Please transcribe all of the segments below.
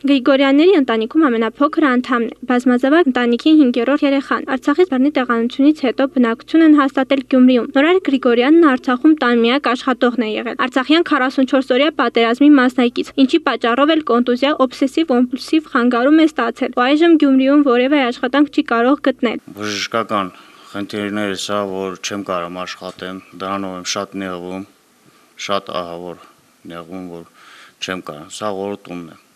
Գրիգորյանների ընտանիքում ամենափոքր անդամն է, բազմազավակ ընտանիքի 5-րդ երեխան։ Արցախից բռնի տեղանությունից հետո բնակություն են հաստատել Գյումրիում։ Նորայր Գրիգորյանն Արցախում տանմիակ աշխատողն է եղել։ Արցախյան 44-օրյա պատերազմի մասնակից, ինչի պատճառով էլ կոնտուզիա, օբսեսիվ-կոմպուլսիվ խանգարում է ստացել։ Այժմ Գյումրիում որևէ աշխատանք չի կարող գտնել։ Բժշկական խնդիրները սա, որ չեմ կարող աշխատեմ, դրանով եմ շատ նեղվում, շատ ահավոր նեղվում, որ չեմ կարող, սա որդումն է։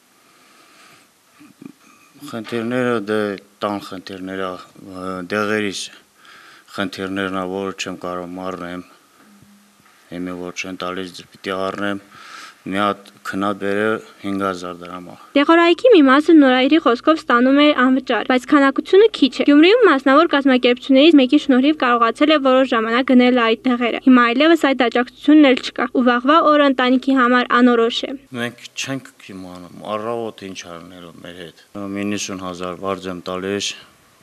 Խնդիրները տան խնդիրները, դեղերիս խնդիրներն է, որ չեմ կարող մարնեմ, հիմի որ չեն տալիս պիտի առնեմ, մի հատ քնաբերը 5000 դրամ է։ Դեղորայքի մի մասը Նորայրի խոսքով ստանում է անվճար, բայց քանակությունը քիչ է։ Գյումրիում մասնավոր կազմակերպություններից մեկի շնորհիվ կարողացել է որոշ ժամանակ գնել այդ դեղերը։ Հիմա այլևս այդ աջակցությունն էլ չկա, ու վաղվա օրը ընտանիքի համար անորոշ է։ Մենք չենք իմանում, առավոտ ինչ արնելու մեր հետ։ 90000 վարձ եմ տալիս։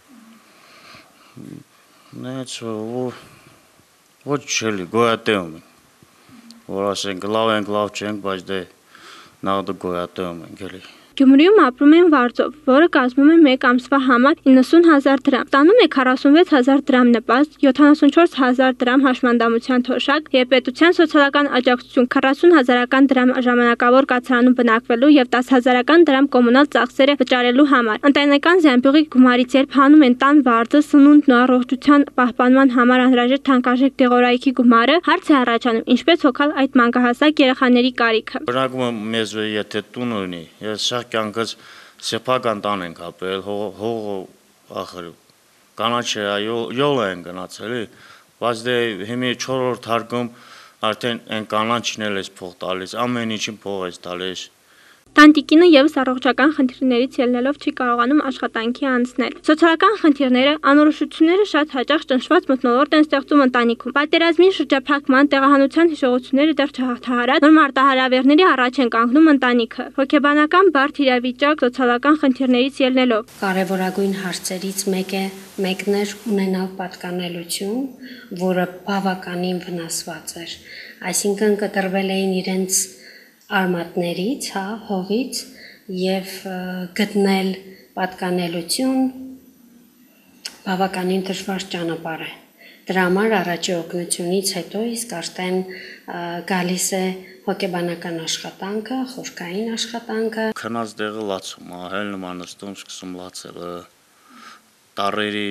Նայած ոչ չելի, գոյատևում ենք։ Որ ասենք լավ ենք, լավ չենք, բայց դե նաղդը գոյատևում ենք էլի։ Գյումրիում ապրում են վարձով, որը կազմում է 1 ամսվա համար 90000 դրամ։ Ստանում է 46000 դրամ նպաստ, 74000 դրամ հաշմանդամության թոշակ եւ պետության սոցիալական աջակցություն 40000 դրամ ժամանակավոր կացարանում բնակվելու եւ 10000 դրամ կոմունալ ծախսերը վճարելու համար։ Ընտանեկան զամբյուղի գումարից էլ փանում են տան վարձը, սնունդն ու առողջության պահպանման համար անհրաժեշտ թանկարժեք դեղորայքի գումարը։ Հարց է առաջանում, ինչպես հոգալ այդ մանկահասակ երեխաների կարիքը։ Բնակումը մեզ եթե տուն ունի, ես կյանքս սեփական տան ենք ապրել, հողը ախր կանաչը յոլ են գնացել, բայց դե հիմի 4-րդ հարկում արդեն այն կանաչին էլ էս փող տալիս, ամեն ինչին փող էս տալիս։ Տանտիկինը եւս առողջական խնդիրներից ելնելով չի կարողանում աշխատանքի անցնել։ Սոցիալական խնդիրները, անորոշությունները շատ հաճախ ճնշված մթնոլորտ են ստեղծում ընտանիքում։ Պատերազմի շրջափակման, տեղահանության հիշողությունները դեռ չհաղթահարած նոր մարտահրավերների առաջ են կանգնում ընտանիքը։ Հոգեբանական բարդ իրավիճակ, սոցիալական խնդիրներից ելնելով։ Կարևորագույն հարցերից մեկն էր ունենալ պատկանելություն, որը բավականին վնասված էր։ Այսինքն կտրվել էին իրենց արմատներից, հողից եւ գտնել պատկանելություն բավականին դժվար ճանապարհ է։ Դրա համար առաջի օգնությունից հետո իսկ արդեն գալիս է հոգեբանական աշխատանքը, խորքային աշխատանքը։ Քնած դեղը լացում, հել նման նստում, սկսում լացել, տարերի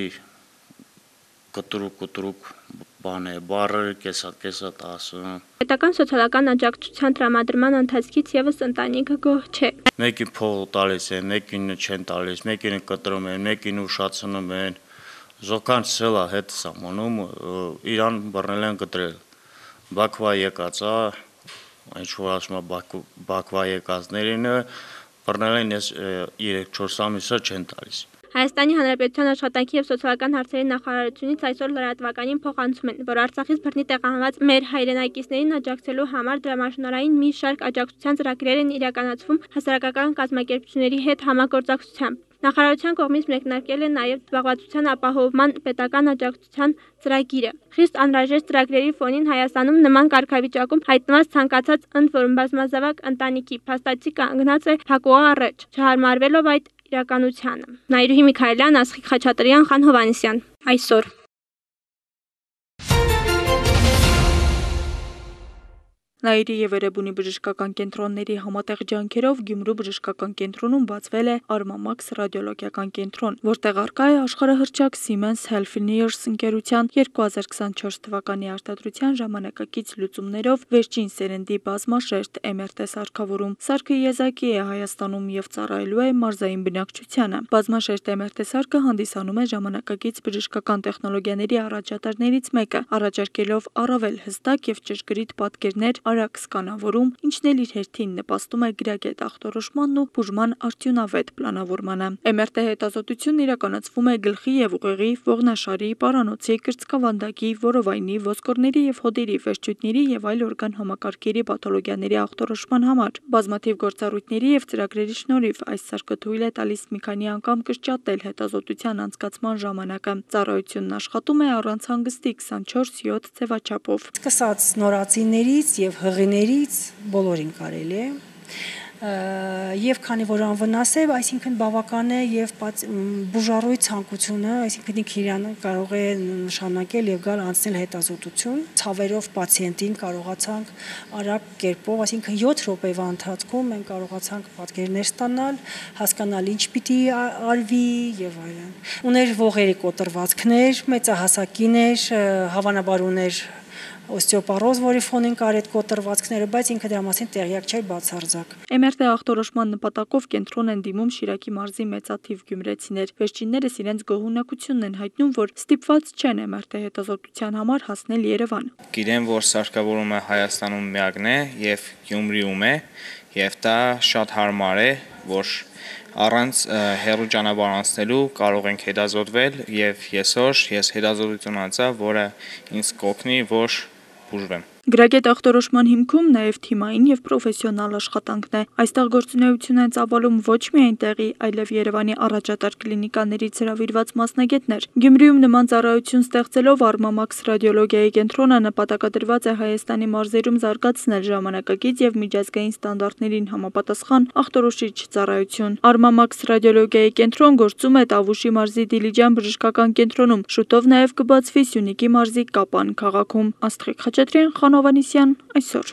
կտրուկ բան է, բառերը կեսատ ասում։ Պետական սոցիալական աջակցության տրամադրման ընթացքից եւս ընտանիքը գոհ չէ։ Մեկին փող տալիս են, մեկին չեն տալիս, մեկին կտրում են, մեկին ուշացնում են։ Զոքանցել է հետ սամոնում, իրան բռնել են կտրել։ Բաքվա եկածա, ինչ որ ասում է Բաքվա եկածներին բռնել են 3-4 ամիսը չեն տալիս։ Հայաստանի Հանրապետության աշխատանքի եւ սոցիալական հարցերի նախարարությունից այսօր լրատվականին փոխանցում են, որ Արցախից բռնի տեղահանված մեր հայրենակիցներին աջակցելու համար դրամաշնորհային մի շարք աջակցության ծրագրեր են իրականացվում հասարակական կազմակերպությունների հետ համագործակցությամբ։ Նախարարության կողմից մեկնարկել է նաև զբաղվածության ապահովման պետական աջակցության ծրագիրը։ Խիստ անհրաժեշտ ծրագրերի ֆոնին Հայաստանում նման կարգավիճակում հայտնված ցանկացած ընդ որում բազմազավակ ընտանիքի փաստացի կանգնած է փակուղի առաջ, չհարմարվելով այդ իրականությանը։ Նայիրուհի Միքայելյան, Ասղիկ Խաչատրյան, Խան Հովհաննիսյան, այսօր։ Նայիրի եւ Էրեբունի բժշկական կենտրոնների համատեղ ջանքերով Գյումրու բժշկական կենտրոնում բացվել է Armamax ռադիոլոգիական կենտրոն, որտեղ առկա է աշխարհահռչակ Siemens Healthineers ընկերության 2024 թվականի արտադրության ժամանակակից լուծումներով վերջին սերնդի բազմաշերտ MRT սարքավորում։ Սարքը եզակի է Հայաստանում եւ ծառայելու է մարզային բնակչությանը։ Բազմաշերտ MRT սարքը հանդիսանում է ժամանակակից բժշկական տեխնոլոգիաների առաջատարներից մեկը, առաջարկելով առավել հստակ եւ ճշգրիտ պատկերներ արագ սկանավորում, ինչն էլ իր հերթին նպաստում է գրագետ ախտորոշմանն ու բուժման արդյունավետ պլանավորմանը։ MRT հետազոտությունն իրականացվում է գլխի եւ ուղեղի, ողնաշարի, պարանոցի, կրծքավանդակի, որովայնի, ոսկորների եւ հոդերի, վերջույթների եւ այլ օրգան համակարգերի պաթոլոգիաների ախտորոշման համար։ Բազմաթիվ գործառույթների եւ ծրագրերի շնորհիվ այս սարքը թույլ է տալիս մի քանի անգամ կրճատել հետազոտության անցկացման ժամանակը։ Ծառայությունն աշխատում է առանց հանգստի 24/7 ձևաչափով։ Սկսած նորածիններից եւ հղիներից բոլորին կարելի է։ եւ քանի որ անվնաս է, այսինքն բավական է եւ բուժառույց ցանկությունը, այսինքն ինքը իրան կարող է նշանակել եւ գալ անցնել հետազոտություն, ցավերով պացիենտին կարողացանք արագ կերպով, այսինքն 7 րոպեվա ընթացքում մենք կարողացանք պատկերներ ստանալ, հասկանալ ինչ պիտի արվի եւ այլն։ Ուներ ողերի կոտրվածքներ, մեծահասակին էր, հավանաբար ուներ օստեոպարոզ, որի ֆոնին կար այդ կոտրվածքները, բայց ինքը դրա մասին տեղյակ չէր բացարձակ։ MRT ախտորոշման նպատակով կենտրոն են դիմում Շիրակի մարզի մեծաթիվ գյումրեցիներ։ Վերջիններս իրենց գոհունակությունն են հայտնում, որ ստիպված չեն MRT հետազոտության համար հասնել Երևան։ Գիտեմ, որ սարքավորումը Հայաստանում միակն է եւ Գյումրիում է, եւ դա շատ հարմար է, որ առանց հեռու ճանապարհ անցնելու կարող ենք հետազոտվել եւ ես հետազոտություն անցա, որը ինձ կօգնի, որ բուժվեմ։ Գրագետ ախտորոշման հիմքում նաև թիմային եւ պրոֆեսիոնալ աշխատանքն է։ Այստեղ գործունեություն են ծավալում ոչ միայն տեղի, այլև Երևանի առաջատար կլինիկաներից հրավիրված մասնագետներ։ Գյումրիում նման ծառայություն ստեղծելով Արմամաքս ռադիոլոգիայի կենտրոնը նպատակադրված է Հայաստանի մարզերում զարգացնել ժամանակակից եւ միջազգային ստանդարտներին համապատասխան ախտորոշիչ ծառայություն։ Արմամաքս ռադիոլոգիայի կենտրոն գործում է Տավուշի մարզի Դիլիջան բժշկական կենտրոնում, շուտով նաև կբացվի Սյունիքի մարզի Կապան քաղաքում։ Աստղիկ Խաչատրյան, Հովանեսյան, այսօր։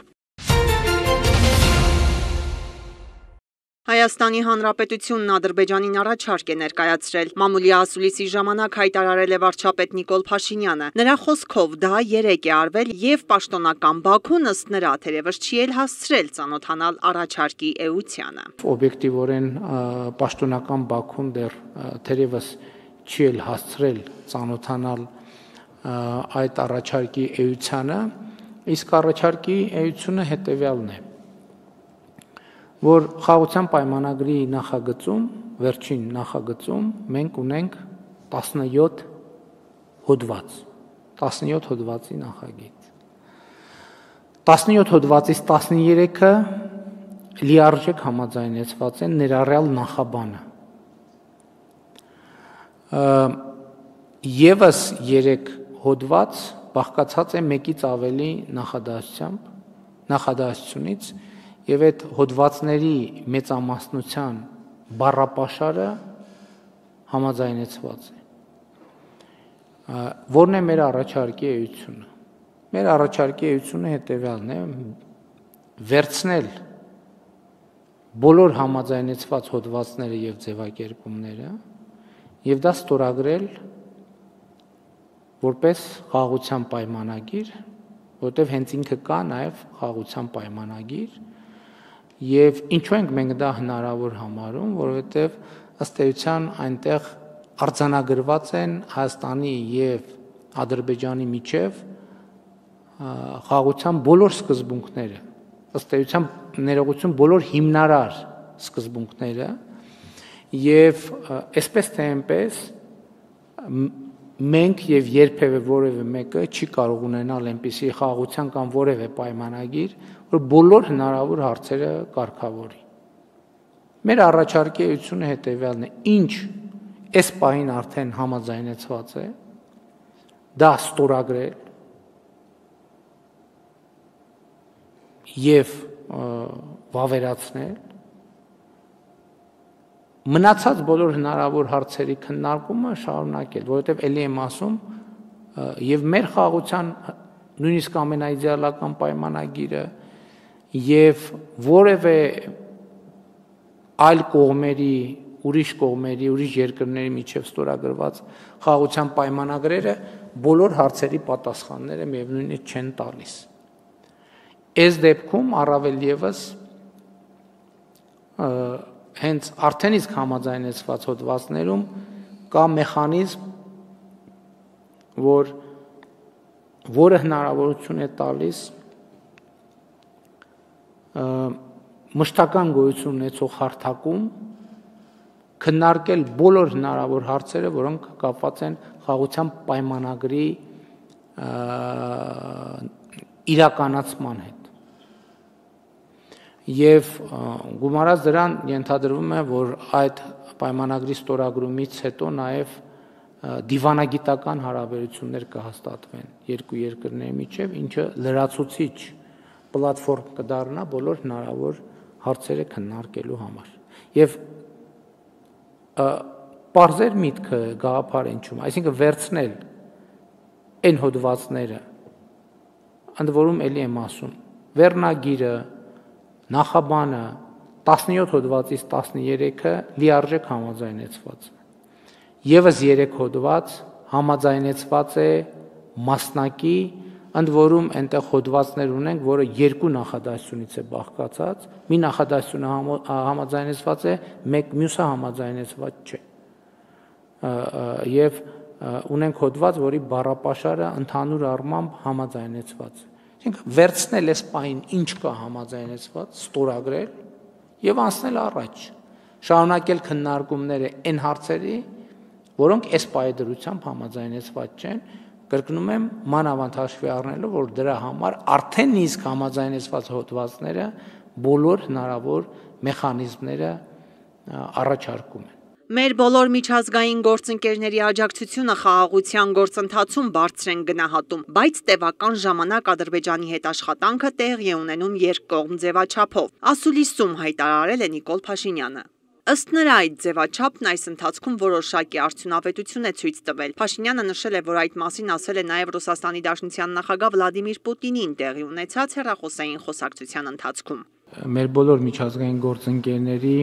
Հայաստանի Հանրապետությունն Ադրբեջանին առաջարկ է ներկայացրել։ Մամուլի ասուլիսի ժամանակ հայտարարել է վարչապետ Նիկոլ Փաշինյանը։ Նրա խոսքով դա 3 է արվել եւ պաշտոնական Բաքուն ըստ նրա թերևս չի էլ հասցրել ծանոթանալ առաջարկի էությանը։ Օբյեկտիվորեն պաշտոնական Բաքուն դեռ թերևս չի էլ հասցրել ծանոթանալ այդ առաջարկի էությանը, իսկ առաջարկի էությունը հետևյալն է, որ խաղաղության պայմանագրի նախագծում, վերջին նախագծում մենք ունենք 17 հոդված, 17 հոդվածի նախագիծ։ 17 հոդվածից 13-ը լիարժեք համաձայնեցված են ներառյալ նախաբանը։ Եվս 3 հոդված բաղկացած է մեկից ավելի նախադասությունից եւ այդ հոդվածների մեծամասնության բառապաշարը համաձայնեցված է։ Որն է մեր առաջարկի էությունը։ Մեր առաջարկի էությունը հետևյալն է՝ վերցնել բոլոր համաձայնեցված հոդվածները եւ ձևակերպումները եւ դա ստորագրել որպես խաղաղության պայմանագիր, որտեղ հենց ինքը կա նաև խաղաղության պայմանագիր, եւ ինչու ենք մենք դա հնարավոր համարում, որովհետեւ ըստ էության այնտեղ արձանագրված են Հայաստանի եւ Ադրբեջանի միջև խաղաղության բոլոր սկզբունքները, ըստ էության ներողություն բոլոր հիմնարար սկզբունքները, եւ այսպես թե այնպես մենք եւ երբևէ որևէ մեկը չի կարող ունենալ այնպիսի խաղաղության կամ որևէ պայմանագիր, որ բոլոր հնարավոր հարցերը կարգավորի։ Մեր առաջարկի էությունը հետևյալն է. ինչ այս պահին արդեն համաձայնեցված է, դա ստորագրել եւ վավերացնել, մնացած բոլոր հնարավոր հարցերի քննարկումը շարունակել, որովհետև ելի եմ ասում, եւ մեր խաղաղության նույնիսկ ամենաիդեալական պայմանագիրը եւ որևէ այլ կողմերի, ուրիշ երկրների միջև ստորագրված խաղաղության պայմանագրերը բոլոր հարցերի պատասխանները միևնույնն չեն տալիս։ Այս դեպքում առավել եւս հենց արդեն իսկ համաձայնեցված հոդվածներում կա մեխանիզմ, որը հնարավորություն է տալիս մշտական գոյություն ունեցող հարթակում քննարկել բոլոր հնարավոր հարցերը, որոնք կապված են խաղաղության պայմանագրի իրականացման հետ։ Եվ գումարած դրան ենթադրվում է, որ այդ պայմանագրի ստորագրումից հետո նաև դիվանագիտական հարաբերություններ կհաստատվեն երկու երկրների միջև, ինչը լրացուցիչ պլատֆորմ կդառնա բոլոր հնարավոր հարցերը քննարկելու համար։ Եվ բարձր միտքը գաղափար ինչում, այսինքն վերցնել այն հոդվածները, ընդ որում էլի եմ ասում, վերնագիրը, նախաբանը 17 հոդվածից 13-ը լիարժեք համաձայնեցված է։ Եվս 3 հոդված համաձայնեցված է մասնակի, ընդ որում այնտեղ հոդվածներ ունենք, որը 2 նախադասությունից է բաղկացած, մի նախադասությունը համաձայնեցված է, մյուսը համաձայնեցված չէ։ Եվ ունենք հոդված, որի բառապաշարը ընդհանուր առմամբ համաձայնեցված է։ Այսինքն վերցնել այս պահին ինչ կա համաձայնեցված, ստորագրել եւ անցնել առաջ, շարունակել քննարկումները այն հարցերի, որոնք այս պահի դրությամբ համաձայնեցված չեն, կրկնում եմ, մանավանդ հաշվի առնելով, որ դրա համար արդեն իսկ համաձայնեցված հոդվածները բոլոր հնարավոր մեխանիզմները առաջարկում են։ Մեր բոլոր միջազգային գործընկերների աջակցությունը խաղաղության գործընթացում բարձր են գնահատում, բայց տևական ժամանակ Ադրբեջանի հետ աշխատանքը տեղի է ունենում երկկողմ ձևաչափով, ասուլիսում հայտարարել է Նիկոլ Փաշինյանը։ Ըստ նրա այդ ձևաչափն այս ընթացքում որոշակի արդյունավետություն է ցույց տվել։ Փաշինյանը նշել է, որ այդ մասին ասել է նաև Ռուսաստանի Դաշնության նախագահ Վլադիմիր Պուտինին տեղի ունեցած հեռախոսային խոսակցության ընթացքում։ Մեր բոլոր միջազգային գործընկերների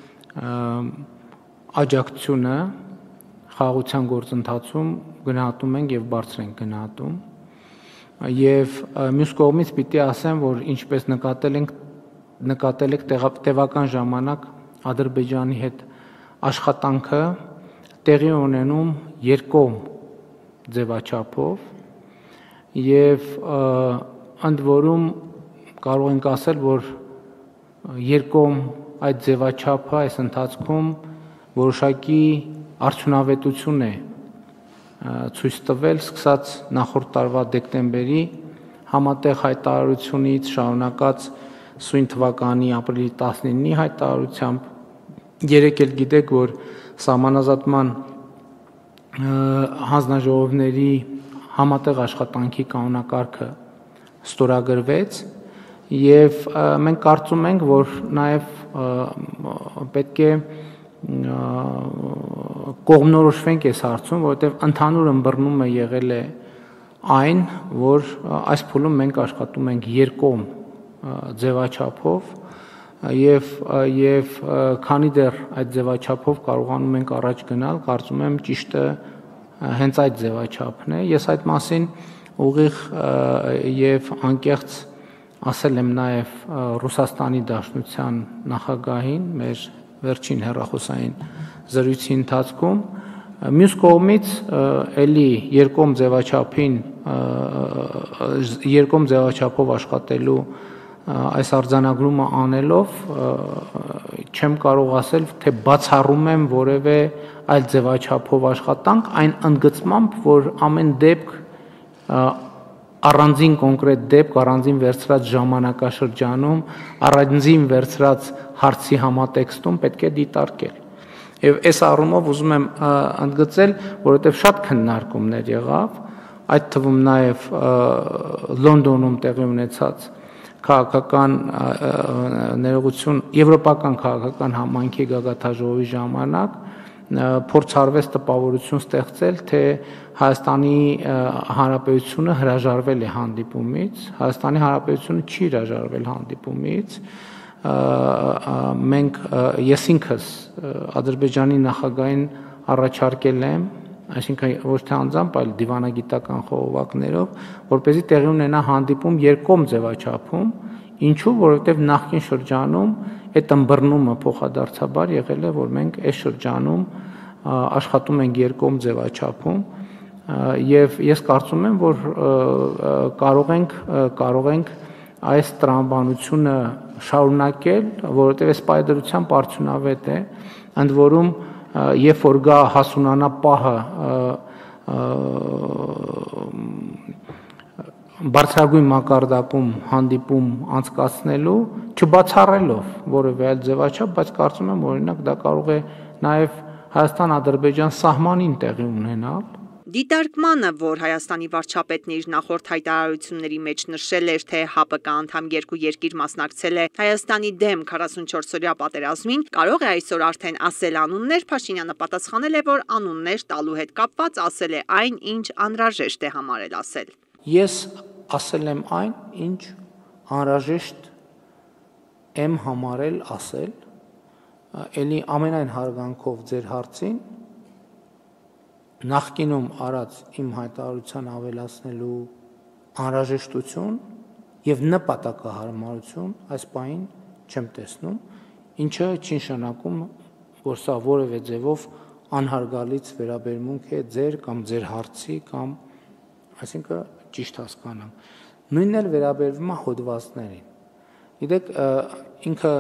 աջակցությունը խաղաղության գործընթացում գնահատում ենք եւ բարձր ենք գնահատում եւ մյուս կողմից պիտի ասեմ, որ ինչպես նկատել եք տևական ժամանակ Ադրբեջանի հետ աշխատանքը տեղի ունենում երկկողմ ձևաչափով եւ ընդ որում կարող ենք ասել, որ երկկողմ այդ ձևաչափը այս ընթացքում որոշակի արդյունավետություն է ցույց տվել սկսած նախորդ տարվա դեկտեմբերի համատեղ հայտարարությունից շարունակած սույն թվականի ապրիլի 19-ի հայտարարությամբ երեք էլ գիտեք, որ սահմանազատման հանձնաժողովների համատեղ աշխատանքի կանոնակարգը ստորագրվեց եւ մենք կարծում ենք, որ նաեւ պետք է կողմնորոշվենք այս հարցում, որովհետև ընդհանուր ըմբռնումը եղել է այն, որ այս փուլում մենք աշխատում ենք երկկողմ ձևաչափով եւ քանի դեռ այդ ձևաչափով կարողանում ենք առաջ գնալ, կարծում եմ ճիշտը հենց այդ ձևաչափն է։ Ես այդ մասին ուղիղ եւ անկեղծ ասել եմ նաեւ Ռուսաստանի Դաշնության նախագահին մեր վերջին հեռախոսային զրույցի ընթացքում, մյուս կողմից էլի երկկողմ ձևաչափով աշխատելու այս արձանագրումը անելով չեմ կարող ասել, թե բացառում եմ որևէ այլ ձևաչափով աշխատանք, այն ընդգծմամբ, որ ամեն դեպք առանձին կոնկրետ դեպք, առանձին վերցրած ժամանակաշրջանում, առանձին վերցրած հարցի համատեքստում պետք է դիտարկել։ Եվ այս առումով ուզում եմ ընդգծել, որովհետև շատ քննարկումներ եղավ, այդ թվում նաև Լոնդոնում տեղի ունեցած քաղաքական ներողություն, եվրոպական քաղաքական համայնքի գագաթաժողովի ժամանակ փորձարվեց տպավորություն ստեղծել, թե Հայաստանի Հանրապետությունը հրաժարվել է հանդիպումից, Հայաստանի Հանրապետությունը չի հրաժարվել հանդիպումից, մենք ես ինքս Ադրբեջանի նախագահին առաջարկել եմ, այսինքն ոչ թե անձամբ, այլ դիվանագիտական խողովակներով, որպեսզի տեղի ունենա հանդիպում երկկողմ ձևաչափում, ինչու, որովհետև նախկին շրջանում այդ ըմբռնումը փոխադարձաբար եղել է, որ մենք այս շրջանում աշխատում ենք երկկողմ ձևաչափում եւ ես կարծում եմ, որ կարող ենք այս տրամաբանությունը շարունակել, որովհետև այս պայդրությամբ արդյունավետ է, ընդ որում երբ որ գա հասունանա պահը բարձրագույն մակարդակում հանդիպում անցկացնելու, չբացառելով որևէ այլ ձևաչափ, բայց կարծում եմ, օրինակ դա կարող է նաև Հայաստան-Ադրբեջան սահմանին տեղի ունենալ։ Դիտարկմանը, որ Հայաստանի վարչապետն իր նախորդ հայտարարությունների մեջ նշել էր, թե ՀԱՊԿ անդամ երկու երկիր մասնակցել է Հայաստանի դեմ 44-օրյա պատերազմին, կարող է այսօր արդեն ասել անուններ, Փաշինյանը պատասխանել է, որ անուններ տալու հետ կապված ասել է այն, ինչ անհրաժեշտ է համարել ասել։ Ես ասել եմ այն, ինչ անհրաժեշտ եմ համարել ասել, էլի ամենայն հարգանքով ձեր հարցին, նախկինում արած իմ հայտարարության ավելացնելու անհրաժեշտություն եւ նպատակահարմարություն այս պահին չեմ տեսնում, ինչը չի նշանակում, որ սա որևէ ձևով անհարգալից վերաբերմունք է ձեր կամ ձեր հարցի կամ այսինքն ճիշտ հասկանամ։ Նույնն էլ վերաբերվում է հոդվածներին։ Գիտեք, ինքը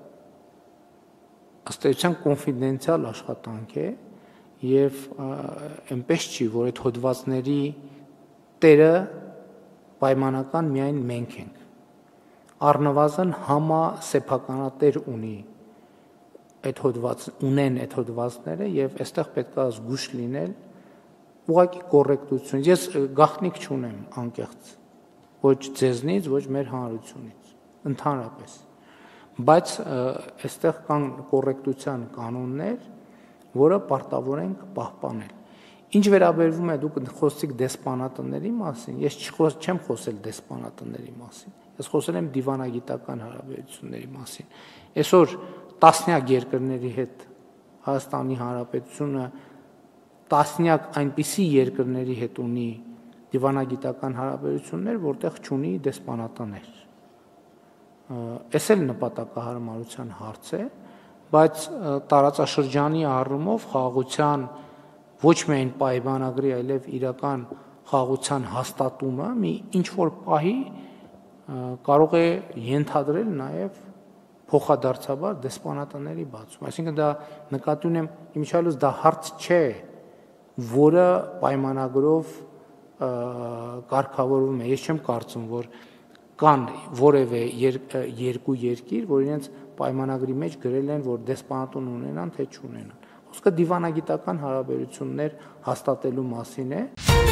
ըստ էության կոնֆիդենցիալ աշխատանք է եւ այնպես չի, որ այդ հոդվածների տերը պայմանական միայն մենք ենք։ Առնվազն համասեփականատեր ունեն այդ հոդվածները եւ այստեղ պետք է զգուշ լինել ուղղակի կոռեկտություն։ Ես գաղտնիք չունեմ անկեղծ ոչ ձեզնից, ոչ մեր հանրությունից, ընդհանրապես։ Բայց այստեղ կան կոռեկտության կանոններ, որը պարտավոր ենք պահպանել։ Ինչ վերաբերվում է դուք խոսեցիք դեսպանատների մասին, ես չեմ խոսել դեսպանատների մասին, ես խոսել եմ դիվանագիտական հարաբերությունների մասին։ Այսօր տասնյակ երկրների հետ Հայաստանի Հանրապետությունը տասնյակ այնպիսի երկրների հետ ունի դիվանագիտական հարաբերություններ, որտեղ չունի դեսպանատներ։ Այս էլ նպատակահարմարության հարց է, բայց տարածաշրջանի առումով խաղաղության ոչ միայն պայմանագրի, այլև իրական խաղաղության հաստատումը մի ինչ-որ պահի կարող է ենթադրել նաև փոխադարձաբար դեսպանատների բացում։ Այսինքն դա նկատի ունեմ, իմիջիալուց դա հարց չէ, որը պայմանագրով կարգավորվում է։ Ես չեմ կարծում, որ կան որևէ երկու երկիր, որ իրենց պայմանագրի մեջ գրել են, որ դեսպանատուն ունենան, թե չունենան։ Խոսքը դիվանագիտական հարաբերություններ հաստատելու մասին է։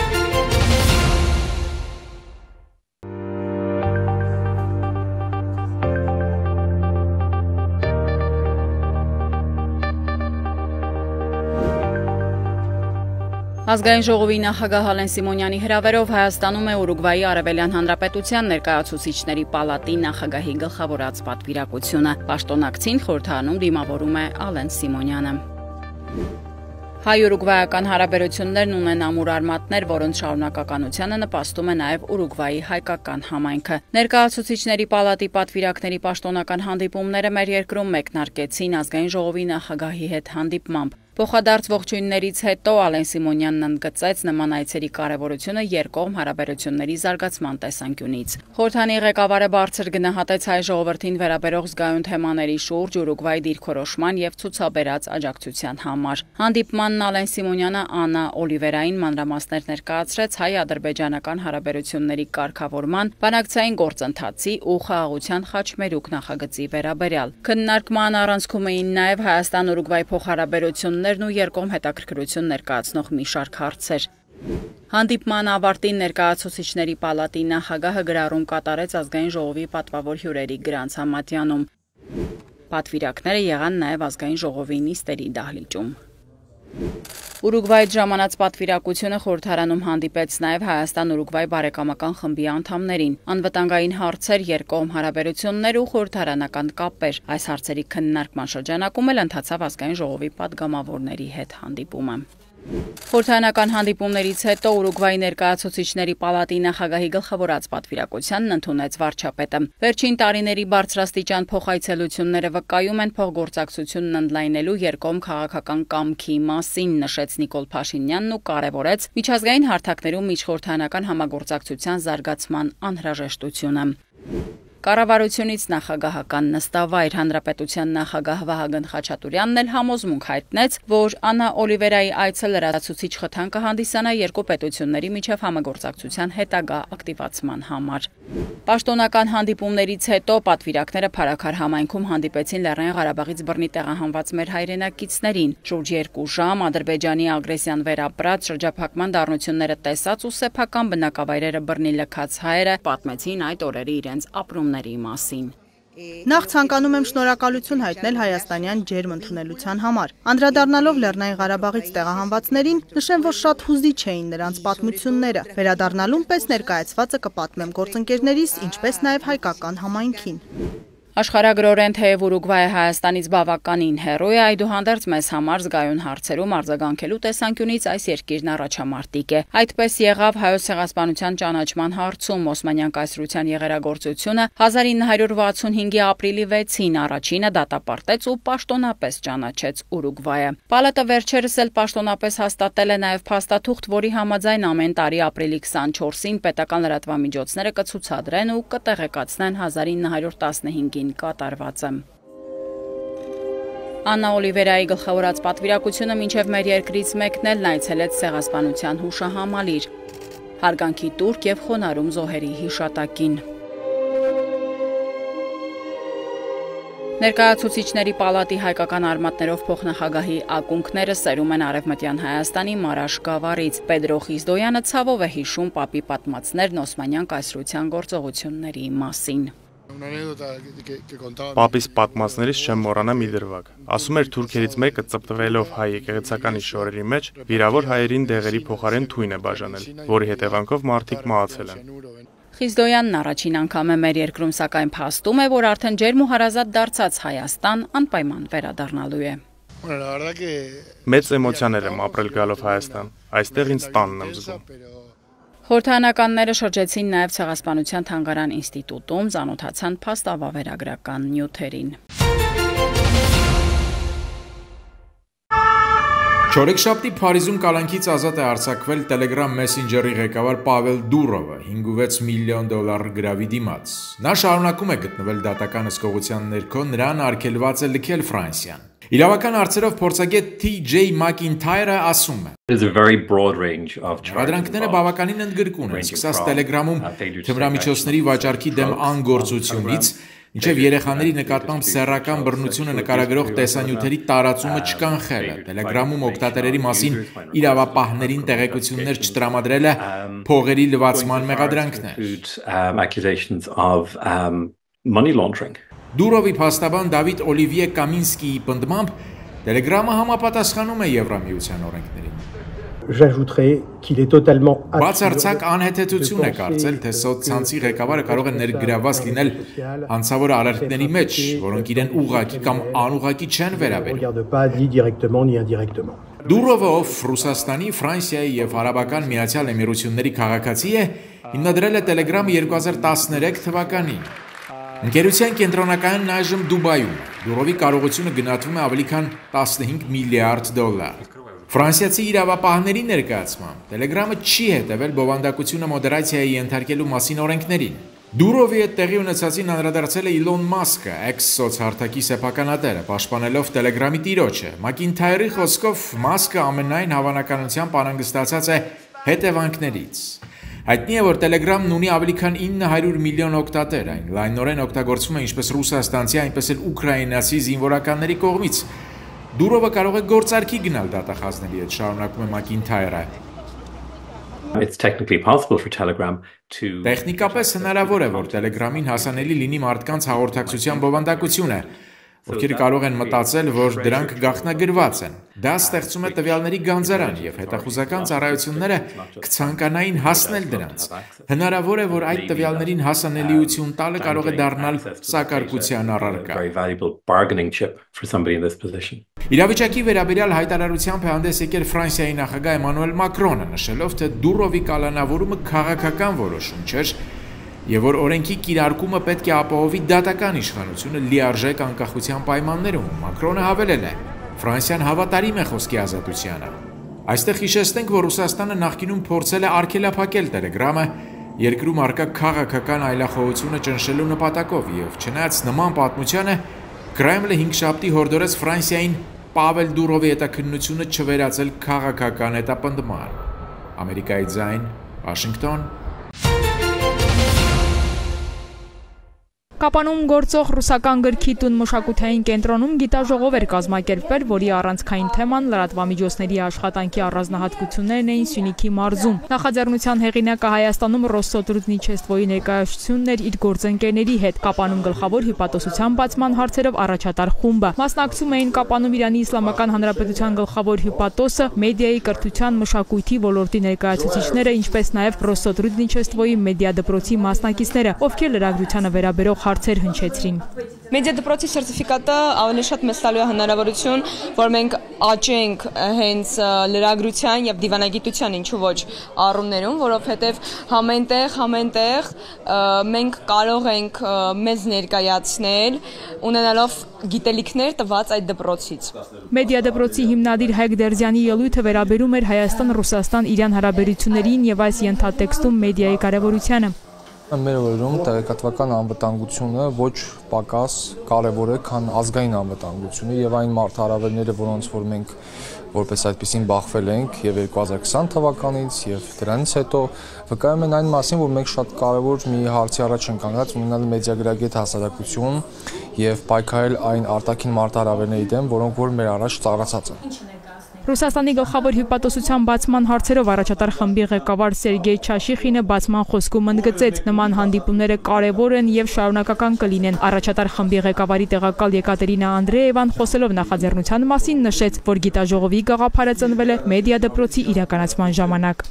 Ազգային ժողովի նախագահ Ալեն Սիմոնյանի հրավերով Հայաստանում է Ուրուգվայի Արևելյան Հանրապետության ներկայացուցիչների պալատի նախագահի գլխավորած պատվիրակությունը։ Պաշտոնակցին խորհրդարանում դիմավորում է Ալեն Սիմոնյանը։ Հայ-ուրուգվայական հարաբերություններն ունեն ամուր արմատներ, որոնց շարունակականությանը նպաստում է նաև Ուրուգվայի հայկական համայնքը։ Ներկայացուցիչների պալատի պատվիրակների պաշտոնական հանդիպումները մեր երկրում մեկնարկեցին ազգային ժողովի նախագահի հետ հանդիպմամբ։ Փոխադարձ ողջույններից հետո Ալեն Սիմոնյանն ընդգծեց նման այցերի կարևորությունը երկկողմ հարաբերությունների զարգացման տեսանկյունից։ Խորհրդանի ղեկավարը բարձր գնահատեց հայ ժողովրդին վերաբերող զգայուն թեմաների շուրջ Ուրուգվայի դիրքորոշման եւ ցուցաբերած աջակցության համար։ Հանդիպմանն Ալեն Սիմոնյանը Աննա Օլիվերային մանրամասներ ներկայացրեց հայ-ադրբեջանական հարաբերությունների կարգավորման, բանակցային գործընթացի ու խաղաղության խաչմերուկ նախագծի վերաբերյալ։ Քննարկման առանցքում էին նաև Հայաստան-Ուրուգվայ փոխհարաբերություններն ու երկկողմ հետաքրքրություն ներկայացնող մի շարք հարցեր։ Հանդիպման ավարտին ներկայացուցիչների պալատի նախագահը գրառում կատարեց ազգային ժողովի պատվավոր հյուրերի գրանց համատյանում։ Պատվիրակները եղան նաև ազգային ժողովի նիստերի դահլիճում։ Ուրուգվայից ժամանած պատվիրակությունը խորհրդարանում հանդիպեց նաև Հայաստան-Ուրուգվայ բարեկամական խմբի անդամներին։ Անվտանգային հարցեր, երկկողմ հարաբերություններ ու խորհրդարանական կապեր։ Այս հարցերի քննարկման շրջանակում էլ ընթացավ ազգային ժողովի падգամավորների հետ հանդիպումը։ Խորհրդարանական հանդիպումներից հետո Ուրուգվայի ներկայացուցիչների պալատի նախագահի գլխավորած պատվիրակությանն ընդունեց վարչապետը։ Վերջին տարիների բարձրաստիճան փոխայցելությունները վկայում են փոխգործակցությունն ընդլայնելու երկկողմ քաղաքական կամքի մասին, նշեց Նիկոլ Փաշինյանն ու կարևորեց միջազգային հարթակներում միջխորհրդարանական համագործակցության զարգացման անհրաժեշտությունը։ Կառավարությունից նախագահական նստավայր հանրապետության նախագահ Վահագն Խաչատուրյանն էլ համոզմունք հայտնեց, որ Աննա Օլիվերայի այցը լրացուցիչ խթան կհանդիսանա երկու պետությունների միջև համագործակցության հետագա ակտիվացման համար։ Պաշտոնական հանդիպումներից հետո պատվիրակները Փարաքար համայնքում հանդիպեցին Լեռնային Ղարաբաղից բռնի տեղահանված մեր հայրենակիցներին։ Շուրջ 2 ժամ Ադրբեջանի ագրեսիան վերապրած, շրջափակման դառնությունները տեսած ու սեփական բնակավայրերը բռնի լքած հայերը պատմեցին այդ օրերի իրենց ապրումների մասին։ Նախ ցանկանում եմ շնորհակալություն հայտնել հայաստանյան ջերմ ընդունելության համար։ Անդրադառնալով Լեռնային Ղարաբաղից տեղահանվածներին, նշեմ, որ շատ հուզիչ էին նրանց պատմությունները։ Վերադառնալուն պես ներկայացվածը կպատմեմ գործընկերներիս, ինչպես նաև հայկական համայնքին։ Աշխարհագրորեն թեև Ուրուգվայը Հայաստանից բավականին հեռու է, այդուհանդերձ մեզ համար զգայուն հարցերում արձագանքելու տեսանկյունից այս երկիրն առաջամարտիկ է։ Այդպես եղավ Հայոց ցեղասպանության ճանաչման հարցում Օսմանյան կայսրության եղերագործությունը 1965-ի ապրիլի 6-ին առաջինը դատապարտեց ու պաշտոնապես ճանաչեց Ուրուգվայը։ Պալատը վերջերս էլ պաշտոնապես հաստատել է նաև փաստաթուղթ, որի համաձայն ամեն տարի ապրիլի 24-ին պետական լրատվամիջոցները կցուցադրեն ու կտեղեկացնեն 1915 կատարվածը։ Աննա Օլիվերայի գլխավորած պատվիրակությունը մինչև մեր երկրից մեկնել այցելեց ցեղասպանության հուշահամալիր, հարգանքի տուրք եւ խոնարհում զոհերի հիշատակին։ Ներկայացուցիչների պալատի հայկական արմատներով փոխնախագահի ակունքները սերում են Արևմտյան Հայաստանի Մարաշ գավառից։ Պետրո Խիզդոյանը ցավով է հիշում պապի պատմածներն Օսմանյան կայսրության գործողությունների մասին։ Պապիս պատմածներից չեմ մոռանա մի դրվագ։ Ասում էր թուրքերից մեկը ծպտվելով հայ եկեղեցականի շորերի մեջ վիրավոր հայերին դեղերի փոխարեն թույն է բաժանել, որի հետևանքով մարդիկ մահացել են։ Խիզդոյանն առաջին անգամ է մեր երկրում, սակայն փաստում է, որ արդեն ջերմ ու հարազատ դարձած Հայաստան անպայման վերադառնալու է։ Մեծ էմոցիաներ եմ ապրել գալով Հայաստան։ Այստեղ ինձ տանն եմ զգում։ Խորհրդանականները շրջեցին նաև Ցեղասպանության թանգարան ինստիտուտում, ծանոթացան փաստավավերագրական նյութերին։ Չորեքշաբթի Փարիզում կալանքից ազատ է արձակվել Telegram Messenger-ի ղեկավար Պավել Դուրովը 5.6 միլիոն դոլար գրավի դիմաց։ Նա շարունակում է գտնվել դատական հսկողության ներքո, նրան արգելված է լքել Ֆրանսիան։ Իրավական հարցերով փորձագետ T.J. McIntyre-ը ասում է. Մեղադրանքները բավականին ընդգրկուն են, սկսած Telegram-ում թմրամիջոցների վաճառքի դեմ անգործությունից, մինչև երեխաների նկատմամբ սեռական բռնությունը նկարագրող տեսանյութերի տարածումը չկանխելը, Telegram-ում օգտատերերի մասին իրավապահներին տեղեկություններ չտրամադրելը, փողերի լվացման մեղադրանքներ։ Դուրովի փաստաբան Դավիթ Օլիվիե Կամինսկիի պնդմամբ Telegram-ը համապատասխանում է Եվրամիության օրենքներին։ Բացարձակ անհեթեթություն է կարծել, թե սոցցանցի ղեկավարը կարող է ներգրավված լինել հանցավոր արարքների մեջ, որոնք իրեն ուղղակի կամ անուղղակի չեն վերաբերում։ Դուրովը, ով Ռուսաստանի, Ֆրանսիայի եւ Արաբական Միացյալ Էմիրությունների քաղաքացի է, հիմնադրել է Telegram-ը 2013 թվականին։ Ընկերության կենտրոնականն այժմ Դուբայում է։ Դուրովի կարողությունը գնահատվում է ավելի քան 15 միլիարդ դոլար։ Ֆրանսիացի իրավապահների ներկայացմամբ Telegram-ը չի հետևել բովանդակությունը մոդերացիայի ենթարկելու մասին օրենքներին։ Դուրովի հետ տեղի ունեցածին անդրադարձել է Իլոն Մասկը, էքս-սոցհարթակի սեփականատերը, պաշտպանելով Telegram-ի տիրոջը։ McIntyre-ի խոսքով Մասկը ամենայն հավանականությամբ անհանգստացած է հետևանքներից։ Հայտնի է, որ Telegram-ն ունի ավելի քան 900 միլիոն օգտատեր, այն լայնորեն օգտագործվում է ինչպես ռուսաստանցի, այնպես էլ ուկրաինացի զինվորականների կողմից։ Դուրովը կարող է գործարքի գնալ դատախազների հետ, շարունակում է McIntyre-ը։ Տեխնիկապես հնարավոր է, որ Telegram-ին հասանելի լինի մարդկանց հաղորդակցության բովանդակությունը, ովքեր կարող են մտածել, որ դրանք գաղտնագրված են։ Դա ստեղծում է տվյալների գանձարան եւ հետախուզական ծառայությունները կցանկանային հասնել դրանց։ Հնարավոր է, որ այդ տվյալներին հասանելիություն տալը կարող է դառնալ սակարկության առարկա։ Իրավիճակի վերաբերյալ հայտարարությամբ է հանդես եկել Ֆրանսիայի նախագահ Էմանուել Մակրոնը, նշելով, թե Դուրովի կալանավորումը քաղաքական որոշում չէր, եւ որ օրենքի կիրարկումը պետք է ապահովի դատական իշխանությունը լիարժեք անկախության պայմաններում։ Մակրոնը հավելել է. Ֆրանսիան հավատարիմ է խոսքի ազատությանը։ Այստեղ հիշեցնենք, որ Ռուսաստանը նախկինում փորձել է արգելափակել Telegram-ը երկրում արկա քաղաքական այլախոհությունը ճնշելու նպատակով եւ չնայած նման պատմությանը Կրեմլը 5 շաբթի հորդորեց Ֆրանսիային Պավել Դուրովի հետաքննությունը չվերածել քաղաքական հետապնդման։ Ամերիկայի ձայն, Վաշինգտոն։ Կապանում գործող ռուսական գրքի տուն մշակութային կենտրոնում գիտաժողով էր կազմակերպվել, որի առանցքային թեման լրատվամիջոցների աշխատանքի առանձնահատկություններն էին Սյունիքի մարզում։ Նախաձեռնության հեղինակը Հայաստանում Ռոստոտրուդնիչեստվոյի ներկայացությունն էր իր գործընկերների հետ։ Կապանում գլխավոր հյուպատոսության բացման հարցերով առաջատար խումբը։ Մասնակցում էին Կապանում Իրանի Իսլամական Հանրապետության գլխավոր հյուպատոսը, մեդիայի, կրթության, մշակույթի ոլորտի ներկայացուցիչները, ինչպես նաև Ռոստոտրուդնիչեստվոյի մեդիա դպրոցի մասնակիցները, ովքեր լրագրությանը վերաբերող հարցեր հնչեցրին։ Մեդիա դպրոցի սերտիֆիկատը ավելի շատ մեծ տալու է հնարավորություն, որ մենք աճենք հենց լրագրության եւ դիվանագիտության ինչու ոչ առումներում, որովհետեւ համենտեղ մենք կարող ենք մեզ ներկայացնել ունենալով գիտելիքներ տված այդ դպրոցից։ Մեդիա դպրոցի հիմնադիր Հայկ Դերզյանի ելույթը վերաբերում էր Հայաստան-Ռուսաստան-Իրան հարաբերություններին եւ այս ենթատեքստում մեդիայի կարեւորությանը։ Մեր օրերում տեղեկատվական անվտանգությունը ոչ պակաս կարևոր է, քան ազգային անվտանգությունը եւ այն մարդահրավերները, որոնց որ մենք որպես այդպեսին բախվել ենք եւ 2020 թվականից եւ դրանից հետո վկայում են այն մասին, որ մենք շատ կարևոր մի հարցի առաջ ենք կանգնած ունենալ մեդիագրագետ հասարակություն եւ պայքարել այն արտաքին մարդահրավերների դեմ, որոնք որ մեր առաջ ծառացած են։ Ռուսաստանի գլխավոր հյուպատոսության բացման հարցերով առաջատար խմբի ղեկավար Սերգեյ Չաշիխինը բացման խոսքում ընդգծեց. նման հանդիպումները կարևոր են եւ շարունակական կլինեն։ Առաջատար խմբի ղեկավարի տեղակալ Եկատերինա Անդրեևան խոսելով նախաձեռնության մասին նշեց, որ գիտաժողովի գաղափարը ծնվել է մեդիա դպրոցի իրականացման ժամանակ։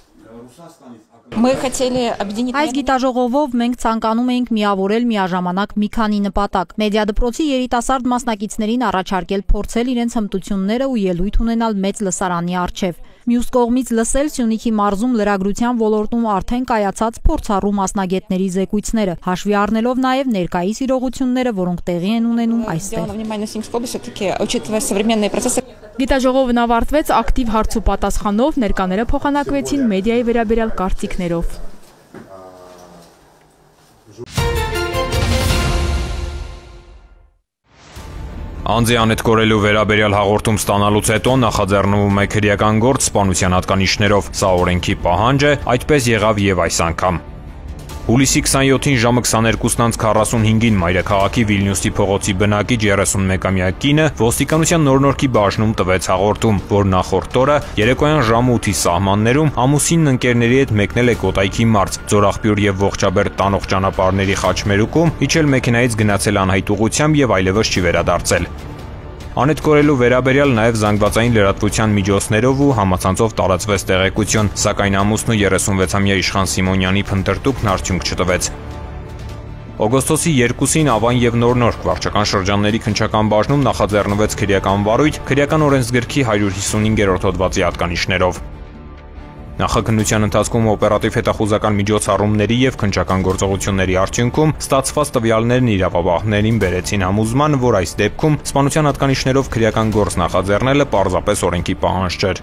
Այս գիտաժողովով մենք ցանկանում էինք միավորել միաժամանակ մի քանի նպատակ։ Մեդիա դպրոցի երիտասարդ մասնակիցներին առաջարկել փորձել իրենց հմտությունները ու ելույթ ունենալ մեծ լսարանի առջև։ Մյուս կողմից լսել Սյունիքի մարզում լրագրության ոլորտում արդեն կայացած փորձառու մասնագետների զեկույցները, հաշվի առնելով նաև ներկայիս իրողությունները, որոնք տեղի են ունենում այստեղ։ Գիտաժողովն ավարտվեց ակտիվ հարց ու պատասխանով, ներկաները փոխանակվեցին մեդիայի վերաբերյալ կարծիքներով։ Անձի անետ կորելու վերաբերյալ հաղորդում ստանալուց հետո նախաձեռնվում է քրեական գործ սպանության հատկանիշներով։ Սա օրենքի պահանջ է, այդպես եղավ եւ այս անգամ։ Հուլիսի 27-ին ժամը 22:45-ին մայրաքաղաքի Վիլնյուսի փողոցի բնակիչ 31-ամյա կինը ոստիկանության նորնորքի բաժնում տվեց հաղորդում, որ նախորդ օրը երեկոյան ժամը 8-ի սահմաններում ամուսինն ընկերների հետ մեկնել է Կոտայքի մարզ, Ձորաղբյուր եւ Ողջաբերդ տանող ճանապարհների խաչմերուկում, իջել մեքենայից գնացել անհայտ ուղղությամբ եւ այլևս չի վերադարձել։ Անետ կորելու վերաբերյալ նաև զանգվածային լրատվության միջոցներով ու համացանցով տարածվեց տեղեկություն, սակայն ամուսնու 36-ամյա Իշխան Սիմոնյանի փնտրտուքն արդյունք չտվեց։ Օգոստոսի 2-ին Ավան եւ Նորնորք վարչական շրջանների քննչական բաժնում նախաձեռնվեց քրեական վարույթ քրեական օրենսգրքի 155-րդ հոդվածի հատկանիշներով։ Նախաքննության ընթացքում օպերատիվ հետախուզական միջոցառումների եւ քննչական գործողությունների արդյունքում ստացված տվյալներն իրավապահներին բերեցին համոզման, որ այս դեպքում սպանության հատկանիշներով քրեական գործ նախաձեռնելը պարզապես օրենքի պահանջ չէր։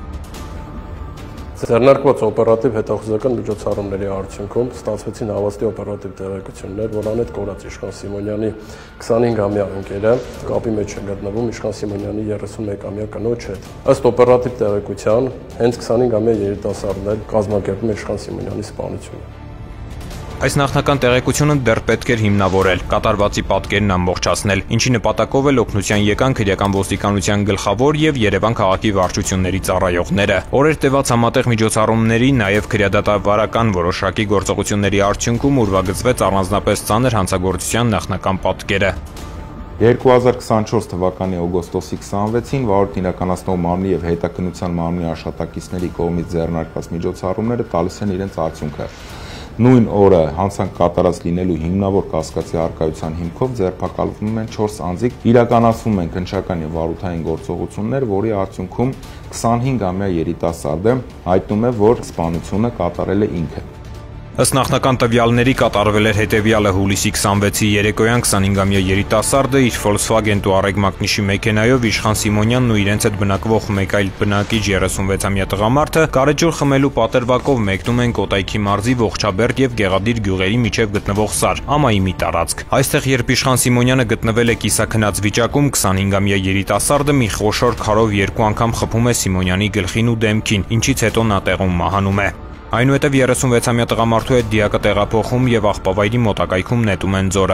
Ձեռնարկված օպերատիվ հետախուզական միջոցառումների արդյունքում ստացվեցին հավաստի օպերատիվ տեղեկություններ, որ անետ կորած Իշխան Սիմոնյանի 25-ամյա ընկերը կապի մեջ է գտնվում Իշխան Սիմոնյանի 31-ամյա կնոջ հետ։ Ըստ օպերատիվ տեղեկության, հենց 25-ամյա երիտասարդն էր կազմակերպում Իշխան Սիմոնյանի սպանությունը։ Այս նախնական տեղեկությունը դեռ պետք էր հիմնավորել, կատարվածի պատկերն ամբողջացնել, ինչի նպատակով էլ օգնության եկան քրեական ոստիկանության գլխավոր եւ Երևան քաղաքի վարչությունների ծառայողները։ Օրեր տևած համատեղ միջոցառումների, նաեւ քրեադատավարական որոշակի գործողությունների արդյունքում ուրվագծվեց առանձնապես ծանր հանցագործության նախնական պատկերը։ 2024 թվականի օգոստոսի 26-ին վարորդն իրականացնող մարմնի եւ հետաքննության մարմնի աշխատակիցների կողմից ձեռնարկված միջոցառումները տալիս են իրենց արդյունքը։ Նույն օրը հանցանք կատարած լինելու հիմնավոր կասկածի առկայության հիմքով ձերբակալվում են 4 անձիկ, իրականացվում են քննչական եւ վարորդային գործողություններ, որի արդյունքում 25-ամյա երիտասարդը հայտնում է, որ սպանությունը կատարել է ինքը։ Ըստ նախնական տվյալների կատարվել էր հետևյալը. հուլիսի 26-ի երեկոյան 25-ամյա երիտասարդը իր Volkswagen Touareg մակնիշի մեքենայով Իշխան Սիմոնյանն ու իրենց հետ բնակվող մեկ այլ բնակիչ 36-ամյա տղամարդը գարեջուր խմելու պատրվակով մեկնում են Կոտայքի մարզի Ողջաբերդ եւ Գեղադիր գյուղերի միջև գտնվող Սար, ամայի մի տարածք։ Այստեղ երբ Իշխան Սիմոնյանը գտնվել է կիսաքնած վիճակում, 25-ամյա երիտասարդը մի խոշոր քարով 2 անգամ խփում է Սիմոնյանի գլխին ու դեմքին, ինչից հետո նա տեղում մահանում է։ Այնուհետև 36-ամյա տղամարդու հետ դիակը տեղափոխում եւ աղբավայրի մոտակայքում նետում են ձորը։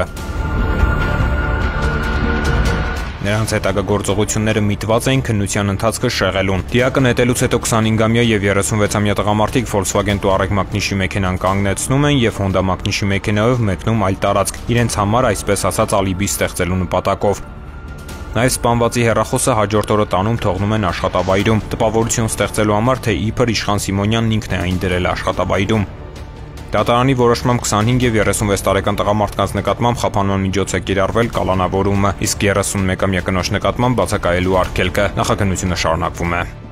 Նրանց հետագա գործողությունները միտված էին քննության ընթացքը շեղելուն։ Դիակը նետելուց հետո 25-ամյա եւ 36-ամյա տղամարդիկ Volkswagen Touareg մակնիշի մեքենան կանգնեցնում են եւ Honda մակնիշի մեքենայով մեկնում այլ տարածք, իրենց համար այսպես ասած ալիբի ստեղծելու նպատակով։ Նաև սպանվածի հեռախոսը հաջորդ օրը տանում թողնում են աշխատավայրում, տպավորություն ստեղծելու համար, թե իբր Իշխան Սիմոնյանն ինքն է այն դրել աշխատավայրում։ Դատարանի որոշմամբ 25 եւ 36 տարեկան տղամարդկանց նկատմամբ խափանման միջոց է կիրառվել կալանավորումը, իսկ 31-ամյա կնոջ նկատմամբ բացակայելու արգելքը։ Նախաքննությունը շարունակվում է։